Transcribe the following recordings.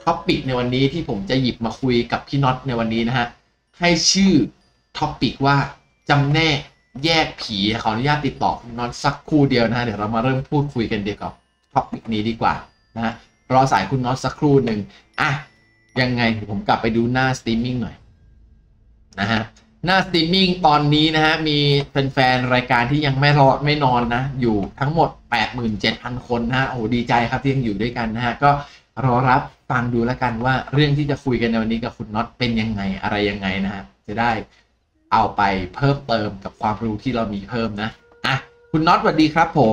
ท็อปิกในวันนี้ที่ผมจะหยิบมาคุยกับพี่น็อตในวันนี้นะฮะให้ชื่อท็อปิกว่าจำแนกแยกผีขออนุญาตติดต่อพี่น็อตสักครู่เดียวนะฮะเดี๋ยวเรามาเริ่มพูดคุยกันเดียวกับท็อปิกนี้ดีกว่านะฮะรอสายคุณน็อตสักครู่หนึ่งยังไงผมกลับไปดูหน้าสตรีมมิ่งหน่อยนะฮะหน้าสตรีมมิ่งตอนนี้นะฮะมีแฟนๆรายการที่ยังไม่นอนนะอยู่ทั้งหมด 87,000 คนนะฮะโอ้ดีใจครับที่ยังอยู่ด้วยกันนะฮะก็รอรับฟังดูแล้วกันว่าเรื่องที่จะคุยกันในวันนี้กับคุณน็อตเป็นยังไงอะไรยังไงนะฮะจะได้เอาไปเพิ่มเติมกับความรู้ที่เรามีเพิ่มนะคุณน็อตสวัสดีครับผม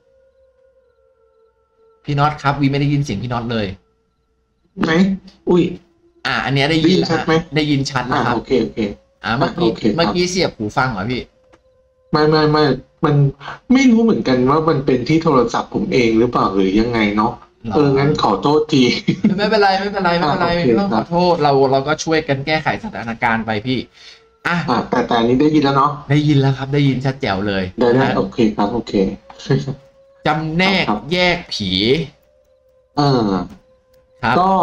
พี่น็อตครับวีไม่ได้ยินเสียงพี่น็อตเลยไหมอุ้ยอันนี้ได้ยินชัดไหมได้ยินชัดนะครับโอเคเมื่อกี้เสียบหูฟังเหรอพี่ไม่มันไม่รู้เหมือนกันว่ามันเป็นที่โทรศัพท์ผมเองหรือเปล่าหรือยังไงเนาะงั้นขอโทษทีไม่เป็นไรไม่ต้องขอโทษเราก็ช่วยกันแก้ไขสถานการณ์ไปพี่แต่นี้ได้ยินแล้วเนาะได้ยินแล้วครับได้ยินชัดแจ๋วเลยได้โอเคครับโอเคจำแนกแยกผีครับก็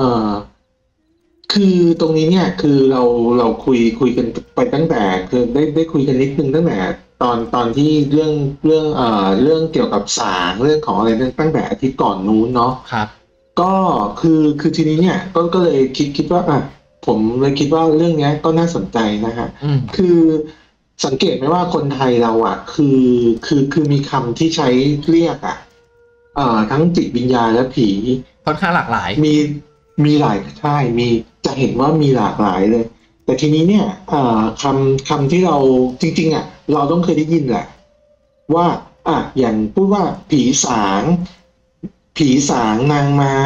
คือตรงนี้เนี่ยคือเราคุยกันไปตั้งแต่คือได้คุยกันนิดนึงตั้งแต่ตอนที่เรื่องเกี่ยวกับสางเรื่องของอะไรตั้งแต่อาทิตย์ก่อนนู้นเนาะครับก็คือทีนี้เนี่ยก็เลยคิดว่าผมเลยคิดว่าเรื่องนี้ก็น่าสนใจนะฮะคือสังเกตไหมว่าคนไทยเราคือมีคำที่ใช้เรียกทั้งจิตวิญญาณและผีค่อนข้างหลากหลายมีหลายใช่มีจะเห็นว่ามีหลากหลายเลยแต่ทีนี้เนี่ยคำที่เราจริงๆเราต้องเคยได้ยินแหละว่าอย่างพูดว่าผีสางนางไม้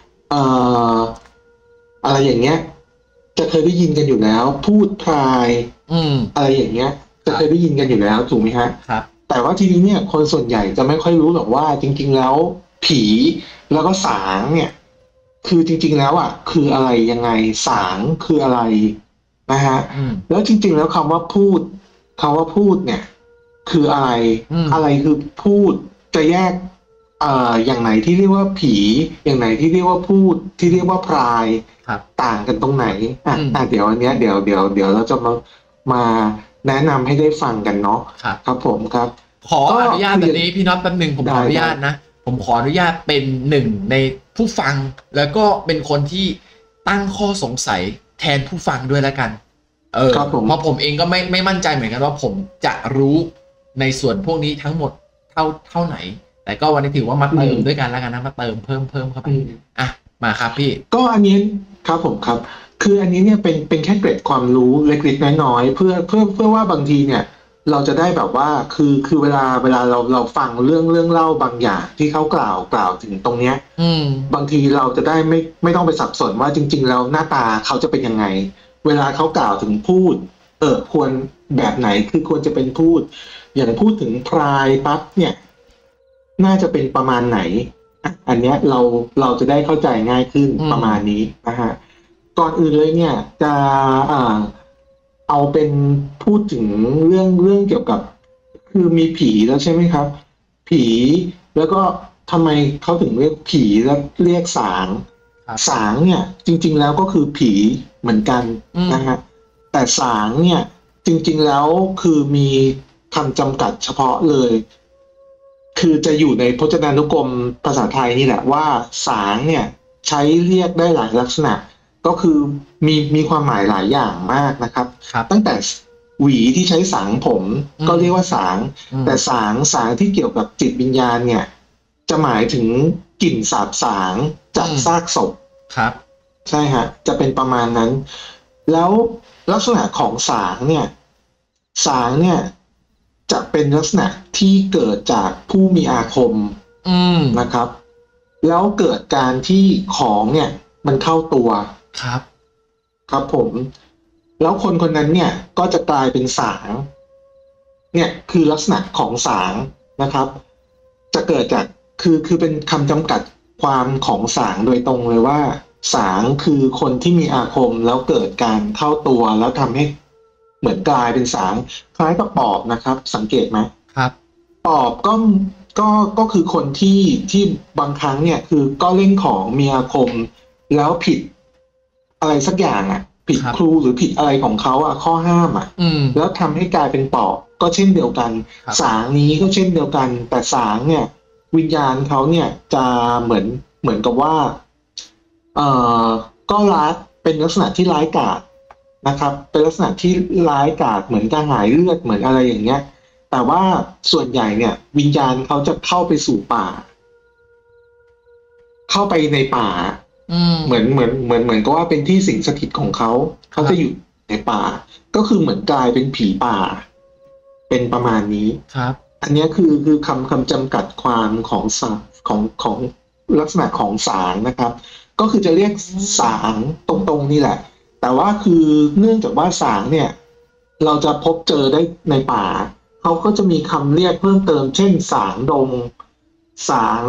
อะไรอย่างเงี้ยจะเคยได้ยินกันอยู่แล้วพูดพรายอะไรอย่างเงี้ยจะเคยได้ยินกันอยู่แล้วถูกไหมฮะครับแต่ว่าทีนี้เนี่ยคนส่วนใหญ่จะไม่ค่อยรู้หรอกว่าจริงๆแล้วผีแล้วก็สางเนี่ยคือจริงๆแล้วคืออะไรยังไงสางคืออะไรนะฮะแล้วจริงๆแล้วคำว่าพูดเนี่ยคืออะไรคือพูดจะแยกอย่างไหนที่เรียกว่าผีอย่างไหนที่เรียกว่าพูดที่เรียกว่าพรายต่างกันตรงไหนเดี๋ยวอันเนี้ยเดี๋ยวเราจะมาแนะนำให้ได้ฟังกันเนาะครับผมครับขออนุญาตแบบนี้พี่น็อตแป๊บนึงผมขออนุญาตนะผมขออนุญาตเป็นหนึ่งในผู้ฟังแล้วก็เป็นคนที่ตั้งข้อสงสัยแทนผู้ฟังด้วยแล้วกันเพราะผมเองก็ไม่มั่นใจเหมือนกันว่าผมจะรู้ในส่วนพวกนี้ทั้งหมดเท่าไหนแต่ก็วันนี้ถือว่ามาเติมด้วยกันแล้วกันนะมาเติมเพิ่มเข้าไปมาครับพี่ก็อันนี้ครับผมครับคืออันนี้เนี่ยเป็นแค่เกร็ดความรู้เล็กๆน้อยๆเพื่อว่าบางทีเนี่ยเราจะได้แบบว่าคือเวลาเราฟังเรื่องเล่าบางอย่างที่เขากล่าวถึงตรงเนี้ยบางทีเราจะได้ไม่ต้องไปสับสนว่าจริงๆแล้วหน้าตาเขาจะเป็นยังไงเวลาเขากล่าวถึงพูดควรแบบไหนคือควรจะเป็นพูดอย่างพูดถึงพรายปั๊บเนี่ยน่าจะเป็นประมาณไหนอันเนี้ยเราจะได้เข้าใจง่ายขึ้นประมาณนี้นะฮะก่อนอื่นเลยเนี่ยจะเอาเป็นพูดถึงเรื่องเกี่ยวกับคือมีผีแล้วใช่ไหมครับผีแล้วก็ทำไมเขาถึงเรียกผีแล้วเรียกสางเนี่ยจริงๆแล้วก็คือผีเหมือนกันนะฮะแต่สางเนี่ยจริงๆแล้วคือมีคำจำกัดเฉพาะเลยคือจะอยู่ในพจนานุกรมภาษาไทยนี่แหละว่าสางเนี่ยใช้เรียกได้หลายลักษณะก็คือมีความหมายหลายอย่างมากนะครับตั้งแต่หวีที่ใช้สางผมก็เรียกว่าสางแต่สางที่เกี่ยวกับจิตวิญญาณเนี่ยจะหมายถึงกลิ่นสาบสางจากซากศพครับใช่ฮะจะเป็นประมาณนั้นแล้วลักษณะของสางเนี่ยจะเป็นลักษณะที่เกิดจากผู้มีอาคมนะครับแล้วเกิดการที่ของเนี่ยมันเข้าตัวครับผมแล้วคนนั้นเนี่ยก็จะกลายเป็นสางเนี่ยคือลักษณะของสางนะครับจะเกิดจากคือเป็นคำจำกัดความของสางโดยตรงเลยว่าสางคือคนที่มีอาคมแล้วเกิดการเข้าตัวแล้วทำให้เหมือนกลายเป็นสางคล้ายกับปอบนะครับสังเกตไหมครับปอบก็คือคนที่บางครั้งเนี่ยคือก็เล่นของมีอาคมแล้วผิดอะไรสักอย่างอ่ะผิดครับครูหรือผิดอะไรของเขาอ่ะข้อห้ามอ่ะอืมแล้วทำให้กลายเป็นปอบก็เช่นเดียวกันครับสางนี้ก็เช่นเดียวกัน แต่สางเนี่ยวิญญาณเขาเนี่ยจะเหมือนกับว่าเอ่อก็ร้ายเป็นลักษณะที่ร้ายกาจนะครับ เป็นลักษณะที่ร้ายกาจเหมือนกระหายเลือดเหมือนอะไรอย่างเงี้ย แต่ว่าส่วนใหญ่เนี่ย วิญญาณเขาจะเข้าไปสู่ป่า เข้าไปในป่าอืมเหมือนก็ว่าเป็นที่สิงสถิตของเขา เขาจะอยู่ในป่า ก็คือเหมือนกลายเป็นผีป่า เป็นประมาณนี้ครับอันเนี้ยคือคำจำกัดความของสาของลักษณะของสางนะครับ ก็คือจะเรียกสางตรงๆนี่แหละ แต่ว่าคือเนื่องจากว่าสางเนี่ย เราจะพบเจอได้ในป่า เขาก็จะมีคำเรียกเพิ่มเติม เช่นสางดง สาง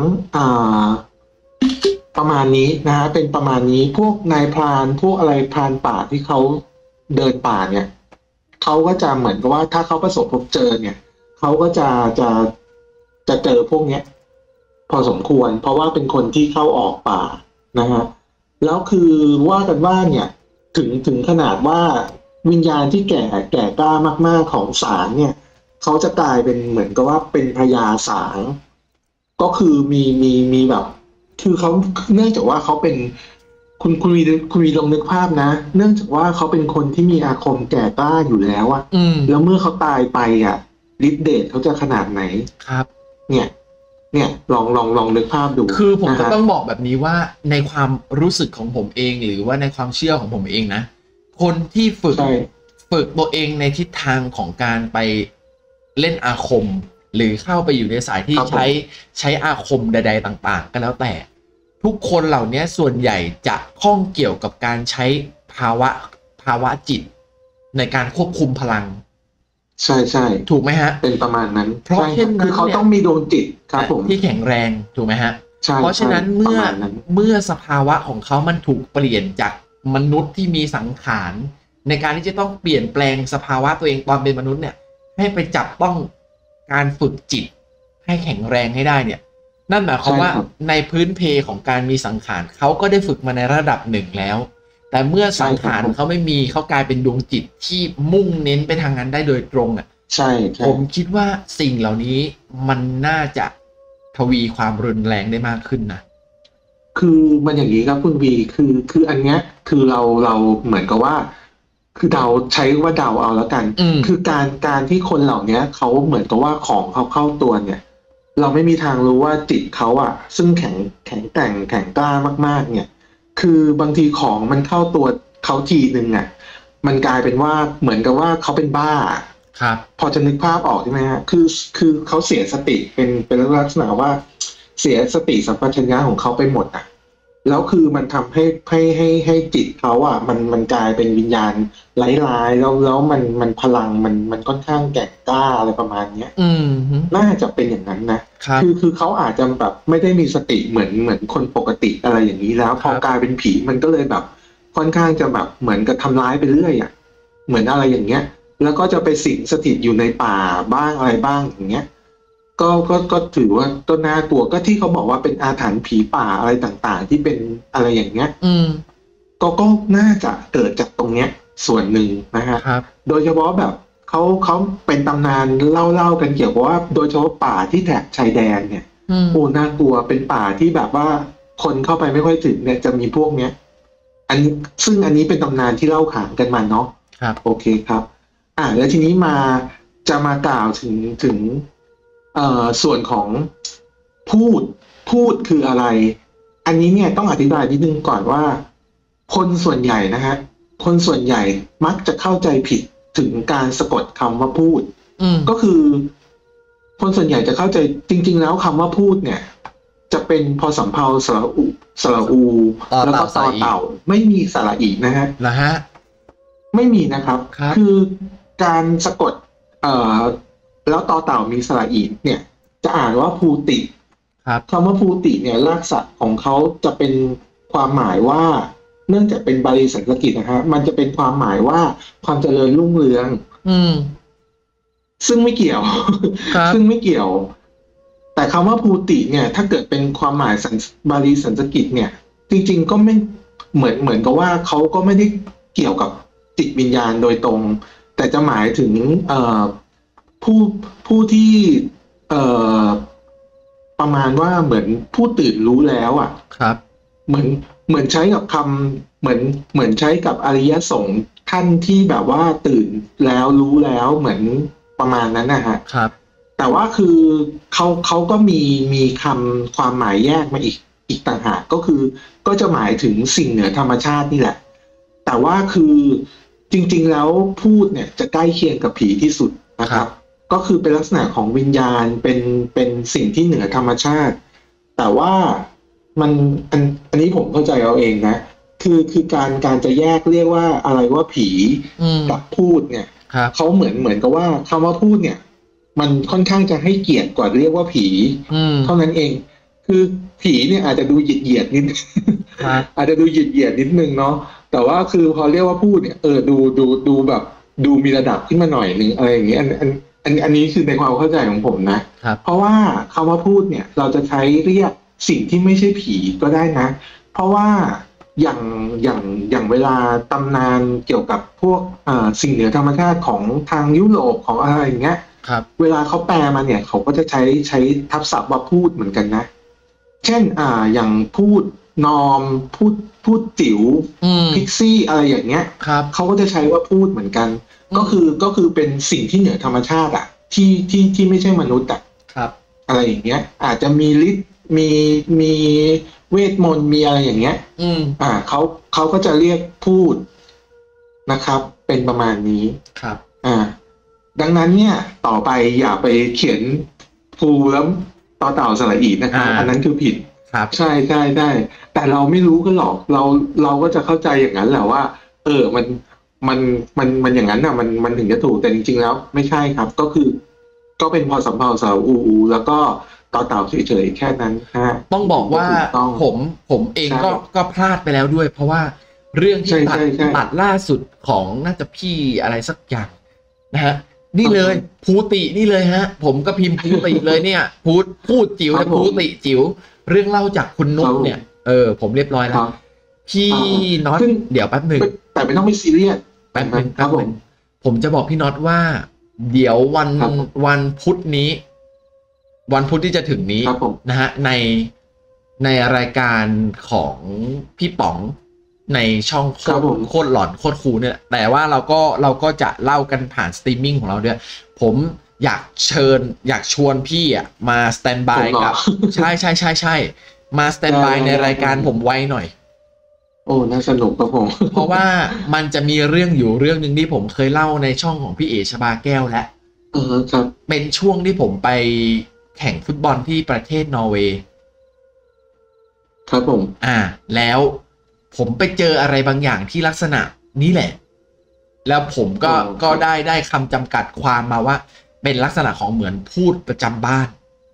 ประมาณนี้นะฮะเป็นประมาณนี้พวกนายพรานพวกอะไรพรานป่าที่เขาเดินป่าเนี่ยเขาก็จะเหมือนกับว่าถ้าเขาประสบพบเจอเนี่ยเขาก็จะเจอพวกเนี้ย พอสมควร เพราะว่าเป็นคนที่เข้าออกป่านะฮะแล้วคือว่ากันว่าเนี่ยถึงขนาดว่าวิญญาณที่แก่กล้ามากๆของสางเนี่ยเขาจะกลายเป็นเหมือนกับว่าเป็นพญาสาง ก็คือมีแบบ คือเขาเนื่องจากว่าเขาเป็นคุณวีลองนึกภาพนะ เนื่องจากว่าเขาเป็นคนที่มีอาคมแก่กล้าอยู่แล้วอะอืมแล้วเมื่อเขาตายไปอะฤทธิ์เดชเขาจะขนาดไหนครับเนี่ยลองนึกภาพดูคือผมจะนะฮะต้องบอกแบบนี้ว่าในความรู้สึกของผมเองหรือว่าในความเชื่อของผมเองนะ คนที่ฝึกใช่ตัวเองในทิศทางของการไปเล่นอาคม หรือเข้าไปอยู่ในสายที่ใช้อาคมใดๆต่างๆก็แล้วแต่ ทุกคนเหล่านี้ส่วนใหญ่จะข้องเกี่ยวกับการใช้ภาวะจิต ในการควบคุมพลังใช่ถูกไหมฮะเป็นประมาณนั้นเพราะใช่เช่นนั้นคือเขาเนี่ยต้องมีดวงจิตครับผมที่แข็งแรงถูกไหมฮะใช่เพราะฉะนั้นใช่เมื่อประมาณนั้นเมื่อสภาวะของเขามันถูกเปลี่ยนจากมนุษย์ที่มีสังขารในการที่จะต้องเปลี่ยนแปลงสภาวะตัวเองตอนเป็นมนุษย์เนี่ย ให้ไปจับต้องการฝึกจิตให้แข็งแรงให้ได้เนี่ย นั่นหมายความว่าในพื้นเพของการมีสังขารเขาก็ได้ฝึกมาในระดับหนึ่งแล้ว แต่เมื่อสังขารเขาไม่มีเขากลายเป็นดวงจิตที่มุ่งเน้นไปทางนั้นได้โดยตรงอ่ะใช่ผมคิดว่าสิ่งเหล่านี้มันน่าจะทวีความรุนแรงได้มากขึ้นนะคือมันอย่างนี้ครับคุณวีคืออันเนี้ยคือเราเหมือนกับว่า คือเดาใช้ว่าเดาเอาแล้วกัน คือการที่คนเหล่านี้เขาเหมือนกับว่าของเขาเข้าตัวเนี่ย เราไม่มีทางรู้ว่าจิตเขาอ่ะ ซึ่งแข็งแกร่งแข็งกล้ามากๆ เนี่ย คือบางทีของมันเข้าตัวเขาทีนึงอ่ะมันกลายเป็นว่าเหมือนกับว่าเขาเป็นบ้าครับพอจะนึกภาพออกใช่ไหมฮะคือเขาเสียสติเป็นลักษณะว่า เสียสติสัมปชัญญะของเขาไปหมดอ่ะ แล้วคือมันทำให้จิตเขาอ่ะมันกลายเป็นวิญญาณร้ายๆแล้วมันพลังมันค่อนข้างแก่งกล้าอะไรประมาณเนี้ย น่าจะเป็นอย่างนั้นนะครับ คือเขาอาจจะแบบไม่ได้มีสติเหมือนคนปกติอะไรอย่างนี้แล้ว พอกลายเป็นผีมันก็เลยแบบค่อนข้างจะแบบเหมือนกับทำร้ายไปเรื่อยอ่ะเหมือนอะไรอย่างเงี้ย แล้วก็จะไปสิงสถิตอยู่ในป่าบ้างอะไรบ้างอย่างเงี้ย ก็ถือว่าก็น่ากลัวก็ที่เขาบอกว่าเป็นอาถรรพ์ผีป่าอะไรต่างๆ ที่เป็นอะไรอย่างเงี้ยก็น่าจะเกิดจากตรงเนี้ย ส่วนหนึ่งนะฮะ โดยเฉพาะแบบเขาเป็นตำนานเล่ากันเกี่ยวกับว่า โดยเฉพาะป่าที่แถบชายแดนเนี่ยโอ้น่ากลัวเป็นป่าที่แบบว่าคนเข้าไปไม่ค่อยถึงเนี่ยจะมีพวกเนี้ยซึ่งอันนี้เป็นตำนานที่เล่าขานกันมาเนาะโอเคครับแล้วทีนี้จะมากล่าวถึงส่วนของพูดคืออะไร อันนี้เนี่ยต้องอธิบายนิดนึงก่อนว่า คนส่วนใหญ่นะฮะคนส่วนใหญ่มักจะเข้าใจผิดถึงการสะกดคำว่าพูดก็คือ คนส่วนใหญ่จะเข้าใจจริงๆแล้วคำว่าพูดเนี่ย จะเป็นพอสำเภาสระอูแล้วก็ต่อเต่าไม่มีสระอีนะฮะไม่มีนะครับ คือการสะกดแล้วต่อเต่ามีสระอีเนี่ย จะอ่านว่าภูติคำว่าภูติเนี่ยรากศัพท์ของเขาจะเป็นความหมายว่า เนื่องจากเป็นบาลีสันสกฤตนะฮะมันจะเป็นความหมายว่าความเจริญรุ่งเรืองซึ่งไม่เกี่ยว ซึ่งไม่เกี่ยว แต่คำว่าภูติเนี่ย ถ้าเกิดเป็นความหมายบาลีสันสกฤตเนี่ย จริงๆก็เหมือนกับว่าเขาก็ไม่ได้เกี่ยวกับจิตวิญญาณโดยตรงแต่จะหมายถึงผู้ผู้ที่เอ่อประมาณว่าเหมือนผู้ตื่นรู้แล้วอ่ะครับเหมือนใช้กับคำเหมือนใช้กับอริยสงฆ์ท่านที่แบบว่าตื่นแล้วรู้แล้วเหมือนประมาณนั้นนะฮะครับแต่ว่าคือเขาก็มีคำความหมายแยกมาอีกต่างหากก็จะหมายถึงสิ่งเหนือธรรมชาตินี่แหละแต่ว่าคือจริงๆแล้วพูดเนี่ยจะใกล้เคียงกับผีที่สุดนะครับก็คือเป็นลักษณะของวิญญาณเป็นสิ่งที่เหนือธรรมชาติแต่ว่ามันอันนี้ผมเข้าใจเอาเองนะคือการจะแยกเรียกว่าอะไรว่าผีกับพูดเนี่ยเขาเหมือนกับว่าคำว่าพูดเนี่ยมันค่อนข้างจะให้เกียรติกว่าเรียกว่าผีเท่านั้นเองคือผีเนี่ยอาจจะดูเหยียดนิดอาจจะดูเหยียดนิดนึงเนาะแต่ว่าคือพอเรียกว่าพูดเนี่ยดูแบบดูมีระดับขึ้นมาหน่อยนึงอะไรอย่างเงี้ยอันนี้คือในความเข้าใจของผมนะเพราะว่าคำว่าพูดเนี่ยเราจะใช้เรียกสิ่งที่ไม่ใช่ผีก็ได้นะเพราะว่าอย่างเวลาตำนานเกี่ยวกับพวกสิ่งเหนือธรรมชาติของทางยุโรปของอะไรอย่างเงี้ยเวลาเขาแปลมาเนี่ยเขาก็จะใช้ทับศัพท์ว่าพูดเหมือนกันนะเช่นอย่างพูดนอมพูดจิ๋วพิกซี่อะไรอย่างเงี้ยเขาก็จะใช้ว่าพูดเหมือนกันก็คือเป็นสิ่งที่เหนือธรรมชาติอ่ะที่ไม่ใช่มนุษย์อ่ะอะไรอย่างเงี้ยอาจจะมีฤทธิ์มีเวทมนต์มีอะไรอย่างเงี้ยเขาก็จะเรียกพูดนะครับเป็นประมาณนี้ครับดังนั้นเนี่ยต่อไปอย่าไปเขียนภูแล้วต่อเต่าสระอีนะครับอันนั้นคือผิดใช่แต่เราไม่รู้กันหรอกเราก็จะเข้าใจอย่างนั้นแหละว่ามันอย่างนั้นน่ะมันถึงจะถูกแต่จริงๆแล้วไม่ใช่ครับก็เป็นพอสำเภาสาวอูแล้วก็ต่อเต่าเฉยๆแค่นั้นฮะต้องบอกว่าผมเองก็พลาดไปแล้วด้วยเพราะว่าเรื่องที่ตัดล่าสุดของน่าจะพี่อะไรสักอย่างนะฮะนี่เลยภูตินี่เลยฮะผมก็พิมพ์ภูติเลยเนี่ยพูดจิ๋วแต่ภูติจิ๋วเรื่องเล่าจากคุณนุ๊กเนี่ยผมเรียบร้อยแล้วพี่น็อตเดี๋ยวแป๊บหนึ่งแต่ไม่ต้องไม่ซีเรียสแป๊บหนึ่งผมจะบอกพี่น็อตว่าเดี๋ยววันพุธนี้วันพุธที่จะถึงนี้นะฮะในรายการของพี่ป๋องในช่องโคตรหลอนโคตรคูลเนี่ยแต่ว่าเราก็จะเล่ากันผ่านสตรีมมิ่งของเราด้วยผมอยากชวนพี่อ่ะมาสแตนบายกับใช่มาสแตนบายในรายการผมไว้หน่อยโอ้น่าสนุกครับผมเพราะว่ามันจะมีเรื่องอยู่เรื่องนึงที่ผมเคยเล่าในช่องของพี่เอชบาแก้วและครับเป็นช่วงที่ผมไปแข่งฟุตบอลที่ประเทศนอร์เวย์ครับผมแล้วผมไปเจออะไรบางอย่างที่ลักษณะนี้แหละแล้วผมก็ได้คำจำกัดความมาว่าเป็นลักษณะของเหมือนพูดประจำบ้าน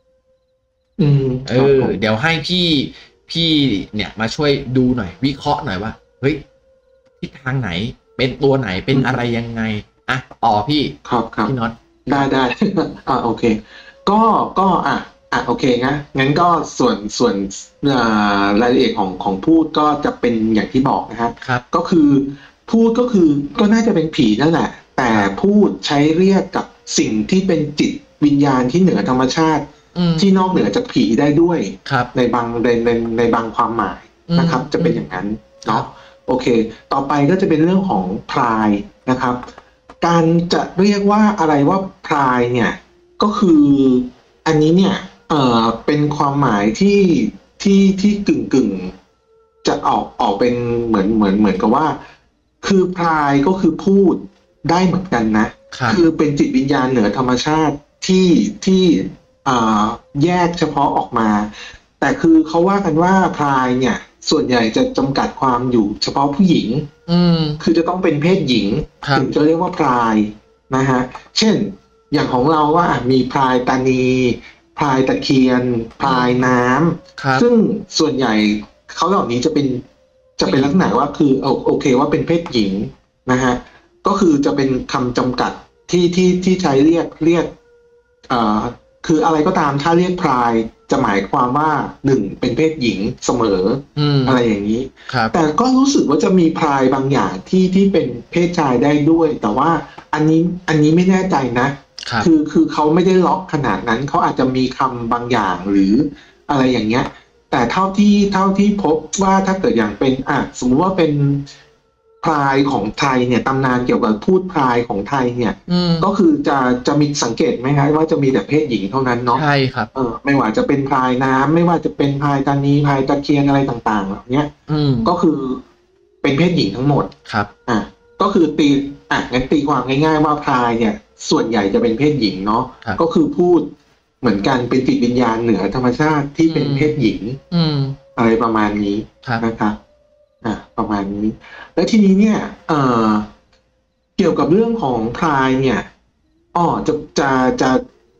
เดี๋ยวให้พี่เนี่ยมาช่วยดูหน่อยวิเคราะห์หน่อยว่าเฮ้ยทิศทางไหนเป็นตัวไหนเป็นอะไรยังไงต่อพี่ครับพี่น็อตได้โอเคก็โอเคงั้นก็ส่วนรายละเอียดของพูดก็จะเป็นอย่างที่บอกนะครับก็คือพูดก็น่าจะเป็นผีนั่นแหละแต่พูดใช้เรียกกับสิ่งที่เป็นจิตวิญญาณที่เหนือธรรมชาติที่นอกเหนือจากผีได้ด้วยในบางความหมายนะครับจะเป็นอย่างนั้นเนาะโอเคต่อไปก็จะเป็นเรื่องของพรายนะครับการจะเรียกว่าอะไรว่าพรายเนี่ยก็คืออันนี้เนี่ยเป็นความหมายที่กึ่งจะออกเป็นเหมือนกับว่าคือพรายก็คือพูดได้เหมือนกันนะคือเป็นจิตวิญญาณเหนือธรรมชาติที่แยกเฉพาะออกมาแต่คือเขาว่ากันว่าพรายเนี่ยส่วนใหญ่จะจำกัดความอยู่เฉพาะผู้หญิงคือจะต้องเป็นเพศหญิงถึงจะเรียกว่าพรายนะฮะเช่นอย่างของเราว่ามีพรายตานีพรายตะเคียนพรายน้ำซึ่งส่วนใหญ่เขาเหล่านี้จะเป็นลักษณะว่าคือโอเคว่าเป็นเพศหญิงนะฮะก็คือจะเป็นคำจำกัดที่ใช้เรียกคืออะไรก็ตามถ้าเรียกพรายจะหมายความว่าหนึ่งเป็นเพศหญิงเสมออะไรอย่างนี้แต่ก็รู้สึกว่าจะมีพรายบางอย่างที่เป็นเพศชายได้ด้วยแต่ว่าอันนี้ไม่แน่ใจนะคือเขาไม่ได้ล็อกขนาดนั้นเขาอาจจะมีคำบางอย่างหรืออะไรอย่างเงี้ยแต่เท่าที่พบว่าถ้าเกิดอย่างเป็นสมมติว่าเป็นพรายของไทยเนี่ยตำนานเกี่ยวกับพูดพรายของไทยเนี่ยก็คือจะมีสังเกตไหมครับว่าจะมีแต่เพศหญิงเท่านั้นเนาะใช่ครับไม่ว่าจะเป็นพรายน้ำไม่ว่าจะเป็นพรายตานีพรายตะเคียนอะไรต่างๆเหล่านี้ก็คือเป็นเพศหญิงทั้งหมดครับก็คืองั้นตีความง่ายๆว่าพรายเนี่ยส่วนใหญ่จะเป็นเพศหญิงเนาะก็คือพูดเหมือนกันเป็นจิตวิญญาณเหนือธรรมชาติที่เป็นเพศหญิงอะไรประมาณนี้นะครับประมาณนี้แล้วทีนี้เนี่ยเกี่ยวกับเรื่องของพรายเนี่ยจะ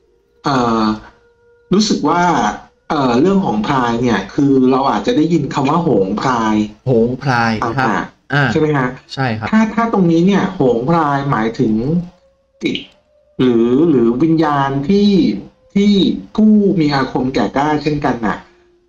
รู้สึกว่าเรื่องของพรายเนี่ยคือเราอาจจะได้ยินคำว่าโหงพรายครับใช่ไหมฮะใช่ครับถ้าตรงนี้เนี่ยโหงพรายหมายถึงจิตหรือวิญญาณที่ผู้มีอาคมแก่กล้าเช่นกันน่ะ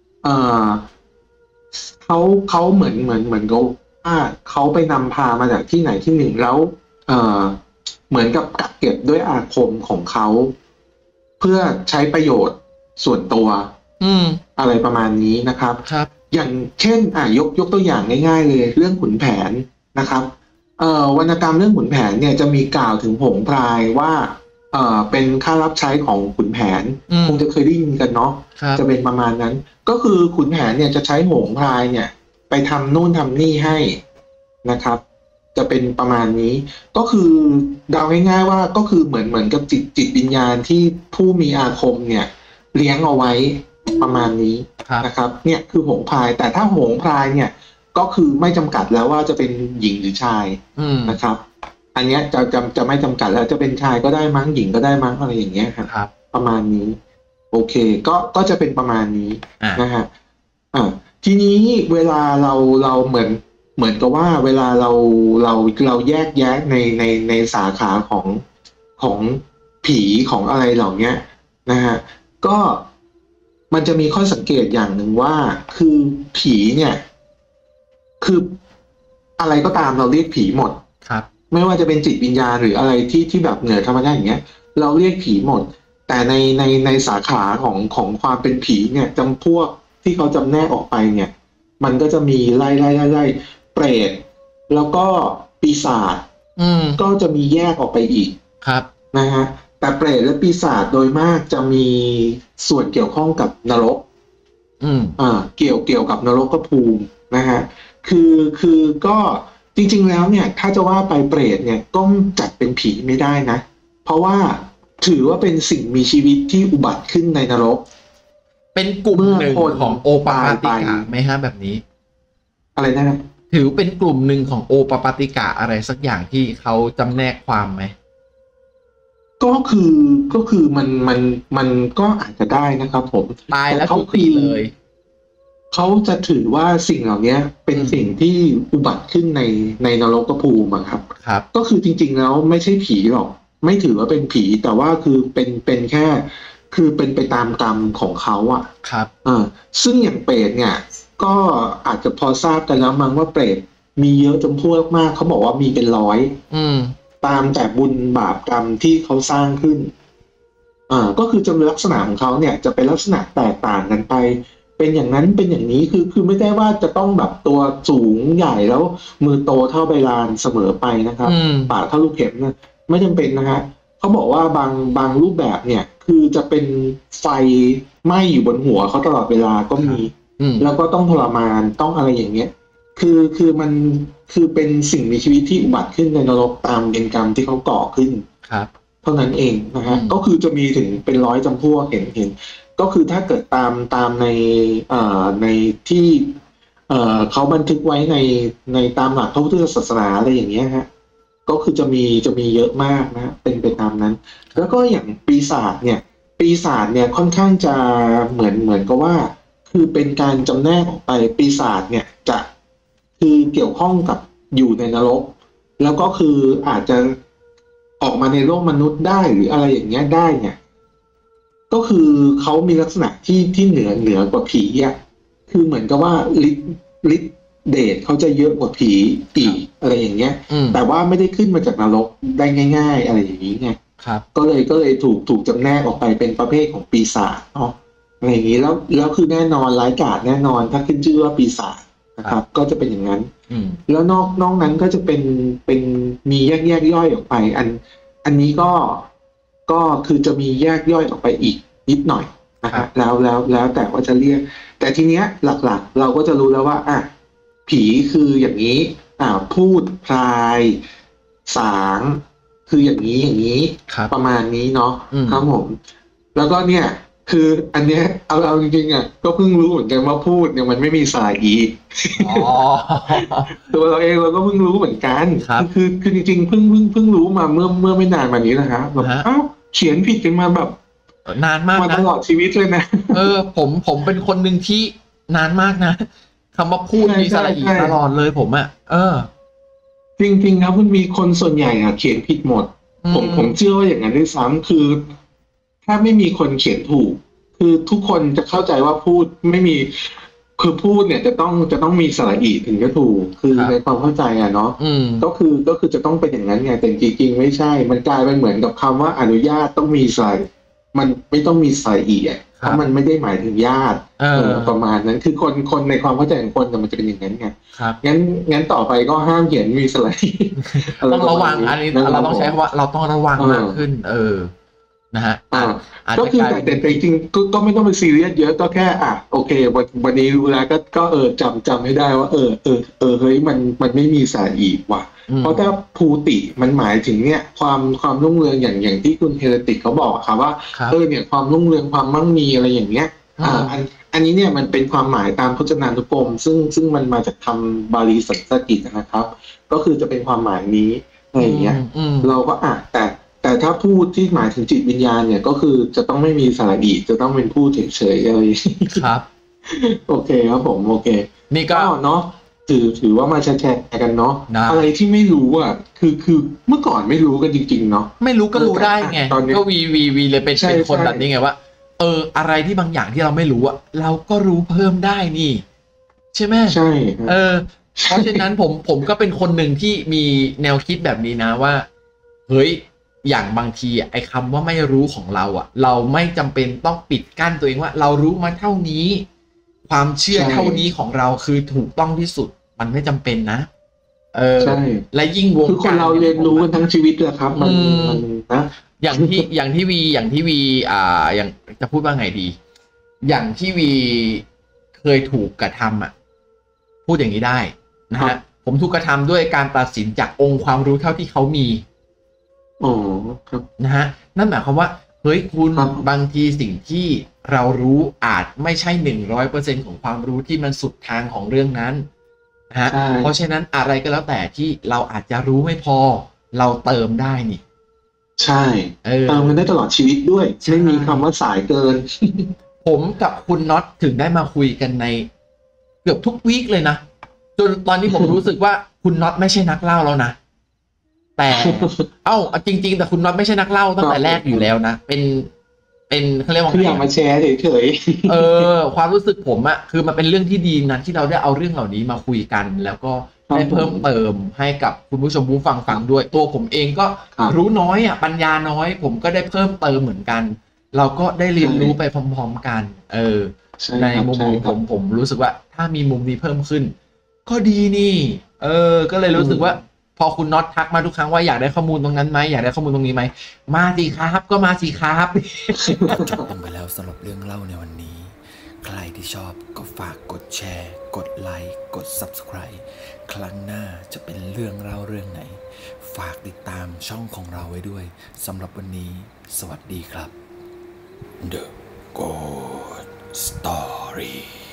เขาเหมือนเขาไปนำพามาจากที่ไหนที่หนึ่งแล้วเหมือนกับกักเก็บด้วยอาคมของเขาเพื่อใช้ประโยชน์ส่วนตัวอะไรประมาณนี้นะครับอย่างเช่นยกตัวอย่างง่ายๆเลยเรื่องขุนแผนนะครับวรรณกรรมเรื่องขุนแผนเนี่ยจะมีกล่าวถึงหงส์พรายว่าเป็นข้ารับใช้ของขุนแผนคงจะเคยได้ยินกันเนาะจะเป็นประมาณนั้นก็คือขุนแผนเนี่ยจะใช้หงส์พรายเนี่ยไปทำนู่นทำนี่ให้นะครับจะเป็นประมาณนี้ก็คือเดาง่ายๆว่าก็คือเหมือนกับจิตวิญญาณที่ผู้มีอาคมเนี่ยเลี้ยงเอาไว้ประมาณนี้นะครับเนี่ยคือหงส์พรายแต่ถ้าหงส์พรายเนี่ยก็คือไม่จำกัดแล้วว่าจะเป็นหญิงหรือชายนะครับอันเนี้ยจะไม่จำกัดแล้วจะเป็นชายก็ได้มั้งหญิงก็ได้มั้งอะไรอย่างเงี้ยครับประมาณนี้โอเคก็จะเป็นประมาณนี้นะฮะทีนี้เวลาเราเหมือนกับว่าเวลาเราแยกแยะในสาขาของผีของอะไรเหล่านี้นะฮะก็มันจะมีข้อสังเกตอย่างหนึ่งว่าคือผีเนี่ยคืออะไรก็ตามเราเรียกผีหมดครับไม่ว่าจะเป็นจิตวิญญาณหรืออะไรที่แบบเหนือธรรมชาติอย่างเงี้ยเราเรียกผีหมดแต่ในสาขาของความเป็นผีเนี่ยจำพวกที่เขาจำแนกออกไปเนี่ยมันก็จะมีไล่เปรตแล้วก็ปีศาจก็จะมีแยกออกไปอีกครับนะฮะแต่เปรตและปีศาจโดยมากจะมีส่วนเกี่ยวข้องกับนรกเกี่ยวกับนรกภูมินะฮะคือก็จริงๆแล้วเนี่ยถ้าจะว่าไปเปรตเนี่ยก็จัดเป็นผีไม่ได้นะเพราะว่าถือว่าเป็นสิ่งมีชีวิตที่อุบัติขึ้นในนรกเป็นกลุ่มหนึ่งของโอปปาติกะไหมฮะแบบนี้อะไรนะครับถือเป็นกลุ่มหนึ่งของโอปปาติกะอะไรสักอย่างที่เขาจำแนกความไหมก็คือมันก็อาจจะได้นะครับผมตายแล้วทุกปีเลยเขาจะถือว่าสิ่งเหล่านี้เป็นสิ่งที่อุบัติขึ้นในนรกภูมิครับก็คือจริงๆแล้วไม่ใช่ผีหรอกไม่ถือว่าเป็นผีแต่ว่าคือเป็นแค่คือเป็นไปตามกรรมของเขาอ่ะครับซึ่งอย่างเปรตเนี่ยก็อาจจะพอทราบกันแล้วมั้งว่าเปรตมีเยอะจนพวกมากเขาบอกว่ามีเป็นร้อยตามแต่บุญบาปกรรมที่เขาสร้างขึ้นก็คือจะมีลักษณะของเขาเนี่ยจะเป็นลักษณะแตกต่างกันไปเป็นอย่างนั้นเป็นอย่างนี้คือไม่ได้ว่าจะต้องแบบตัวสูงใหญ่แล้วมือโตเท่าใบลานเสมอไปนะครับปากเท่าลูกเข็มนะไม่จำเป็นนะฮะเขาบอกว่าบางรูปแบบเนี่ยคือจะเป็นไฟไหม้อยู่บนหัวเขาตลอดเวลาก็มีแล้วก็ต้องทรมานต้องอะไรอย่างเงี้ยคือมันคือเป็นสิ่งมีชีวิตที่อุบัติขึ้นในนรกตามเวรกรรมที่เขาก่อขึ้นครับเท่านั้นเองนะฮะก็คือจะมีถึงเป็นร้อยจำพวกเห็นก็คือถ้าเกิดตามในที่เขาบันทึกไว้ในตามหลักพระพุทธศาสนาอะไรอย่างเงี้ยฮะก็คือจะมีเยอะมากนะเป็นไปตามนั้นแล้วก็อย่างปีศาจเนี่ยค่อนข้างจะเหมือนกับว่าคือเป็นการจำแนกออกไปปีศาจเนี่ยจะคือเกี่ยวข้องกับอยู่ในนรกแล้วก็คืออาจจะออกมาในโลกมนุษย์ได้หรืออะไรอย่างเงี้ยได้เนี่ยก็คือเขามีลักษณะที่เหนือกว่าผีอ่ะคือเหมือนกับว่าฤทธิ์เดชเขาจะเยอะกว่าผีอีกอะไรอย่างเงี้ยแต่ว่าไม่ได้ขึ้นมาจากนรกได้ง่ายๆอะไรอย่างนี้ไงก็เลยถูกจำแนกออกไปเป็นประเภทของปีศาจเนาะอะไรอย่างนี้แล้วคือแน่นอนร้ายกาจแน่นอนถ้าขึ้นชื่อว่าปีศาจนะครับก็จะเป็นอย่างนั้นแล้วนอกนั้นก็จะเป็นมีแยกย่อยออกไปอันนี้ก็คือจะมีแยกย่อยออกไปอีกนิดหน่อยนะครับแล้วแต่ว่าจะเรียกแต่ทีเนี้ยหลักๆเราก็จะรู้แล้วว่าผีคืออย่างนี้พูดพลายสางคืออย่างนี้ประมาณนี้เนาะครับผมแล้วก็เนี่ยคืออันเนี้ยเอาจริงๆก็เพิ่งรู้เหมือนกันว่าพูดเนี่ยมันไม่มีสระอีตัวเราเองเราก็เพิ่งรู้เหมือนกันคือจริงๆเพิ่งรู้มาเมื่อไม่นานมานี้นะครับแบบเขียนผิดกันมาแบบนานมากนะตลอดชีวิตเลยนะผมเป็นคนหนึ่งที่นานมากนะคำว่าพูดมีสระอีตลอดเลยผมจริงๆครับมันมีคนส่วนใหญ่เขียนผิดหมดผมเชื่อว่าอย่างนั้นด้วยซ้ำคือถ้าไม่มีคนเขียนถูกคือทุกคนจะเข้าใจว่าพูดไม่มีคือพูดเนี่ยจะต้องมีสระอีถึงจะถูกคือในความเข้าใจเนาะก็คือจะต้องเป็นอย่างนั้นไงแต่จริงๆไม่ใช่มันกลายเป็นเหมือนกับคำว่าอนุญาตต้องมีสระมันไม่ต้องมีสระอีเพราะมันไม่ได้หมายถึงญาติประมาณนั้นคือคนในความเข้าใจของคนมันจะเป็นอย่างนั้นไงงั้นต่อไปก็ห้ามเขียนมีสระอีต้องระวังอันนี้เราต้องใช้คำว่าเราต้องระวังมากขึ้นนะฮะก็คือแต่จริงๆก็ไม่ต้องไปซีเรียสเยอะก็แค่โอเควันนี้รู้แล้วก็จำให้ได้ว่าเฮ้ยมันไม่มีสระอีว่ะเพราะถ้าภูติมันหมายถึงเนี่ยความรุ่งเรืองอย่างที่คุณเฮเรติกเขาบอกครับว่าเนี่ยความรุ่งเรืองความมั่งมีอะไรอย่างเงี้ยอันนี้เนี่ยมันเป็นความหมายตามพจนานุกรมซึ่งมันมาจากคำบาลีสันสกฤตนะครับก็คือจะเป็นความหมายนี้อะไรอย่างเงี้ยเราก็แต่ถ้าพูดที่หมายถึงจิตวิญญาณเนี่ยก็คือจะต้องไม่มีสระอีจะต้องเป็นพูดเฉยๆอะไรครับโอเคครับผมโอเคนี่ก็เนาะถือว่ามาแชร์กันเนาะอะไรที่ไม่รู้คือเมื่อก่อนไม่รู้กันจริงๆเนาะไม่รู้ก็รู้ได้ไงก็วีเลยเป็นคนแบบนี้ไงว่าอะไรที่บางอย่างที่เราไม่รู้เราก็รู้เพิ่มได้นี่ใช่ไหมใช่เพราะฉะนั้นผมก็เป็นคนหนึ่งที่มีแนวคิดแบบนี้นะว่าเฮ้ยอย่างบางทีไอ้คำว่าไม่รู้ของเราเราไม่จำเป็นต้องปิดกั้นตัวเองว่าเรารู้มาเท่านี้ความเชื่อเท่านี้ของเราคือถูกต้องที่สุดมันไม่จำเป็นนะและยิ่งวงการคือคนเราเรียนรู้กันทั้งชีวิตแหละครับมันนะอย่างที่วีอย่างจะพูดว่าไงดีอย่างที่วีเคยถูกกระทำพูดอย่างนี้ได้นะฮะผมถูกกระทำด้วยการตัดสินจากองค์ความรู้เท่าที่เขามีครับนะฮะนั่นหมายความว่าเฮ้ยคุณบางทีสิ่งที่เรารู้อาจไม่ใช่ 100% ของความรู้ที่มันสุดทางของเรื่องนั้นนะฮะเพราะฉะนั้นอะไรก็แล้วแต่ที่เราอาจจะรู้ไม่พอเราเติมได้นี่ใช่เติมกันได้ตลอดชีวิตด้วยไม่มีคำว่าสายเกินผมกับคุณน็อตถึงได้มาคุยกันในเกือบทุกวีคเลยนะจนตอนนี้ผมรู้สึกว่าคุณน็อตไม่ใช่นักเล่าแล้วนะแต่จริงๆแต่คุณน็อตไม่ใช่นักเล่าตั้งแต่แรกอยู่แล้วนะเป็นเขาเรียกว่าอยากมาแชร์เฉยๆความรู้สึกผมคือมันเป็นเรื่องที่ดีนะที่เราได้เอาเรื่องเหล่านี้มาคุยกันแล้วก็ได้เพิ่มเติมให้กับคุณผู้ชมผู้ฟังด้วยตัวผมเองก็รู้น้อยปัญญาน้อยผมก็ได้เพิ่มเติมเหมือนกันเราก็ได้เรียนรู้ไปพร้อมๆกันในมุมของผมรู้สึกว่าถ้ามีมุมนี้เพิ่มขึ้นก็ดีนี่ก็เลยรู้สึกว่าพอคุณน็อตทักมาทุกครั้งว่าอยากได้ข้อมูลตรงนั้นไหมอยากได้ข้อมูลตรงนี้ไหมมาสิครับก็มาสิครับจบลงไปแล้วสำหรับเรื่องเล่าในวันนี้ใครที่ชอบก็ฝากกดแชร์กดไลค์กด Subscribe ครั้งหน้าจะเป็นเรื่องเล่าเรื่องไหนฝากติดตามช่องของเราไว้ด้วยสำหรับวันนี้สวัสดีครับ The Ghost Story